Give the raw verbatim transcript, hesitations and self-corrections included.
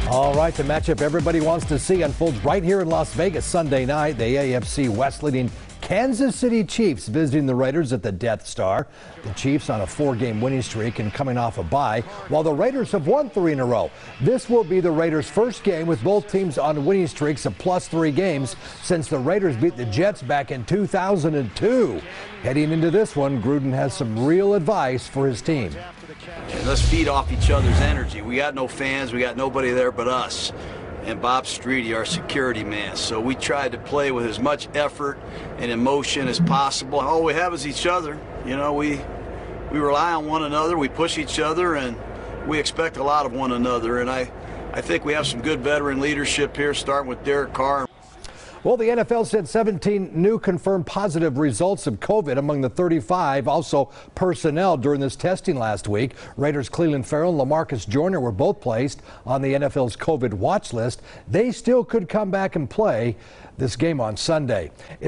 All right, the matchup everybody wants to see unfolds right here in Las Vegas Sunday night. The A F C West leading Kansas City Chiefs visiting the Raiders at the Death Star. The Chiefs on a four-game winning streak and coming off a bye, while the Raiders have won three in a row. This will be the Raiders' first game with both teams on winning streaks of plus three games since the Raiders beat the Jets back in two thousand two. Heading into this one, Gruden has some real advice for his team. Let's feed off each other's energy. We got no fans, we got nobody there but us and Bob Streety, our security man. So we tried to play with as much effort and emotion as possible. All we have is each other. You know, we we rely on one another, we push each other, and we expect a lot of one another. And I, I think we have some good veteran leadership here, starting with Derek Carr. Well, the N F L said seventeen new confirmed positive results of COVID among the thirty-five, also personnel during this testing last week. Raiders' Clelin Ferrell and LaMarcus Joyner were both placed on the N F L's COVID watch list. They still could come back and play this game on Sunday.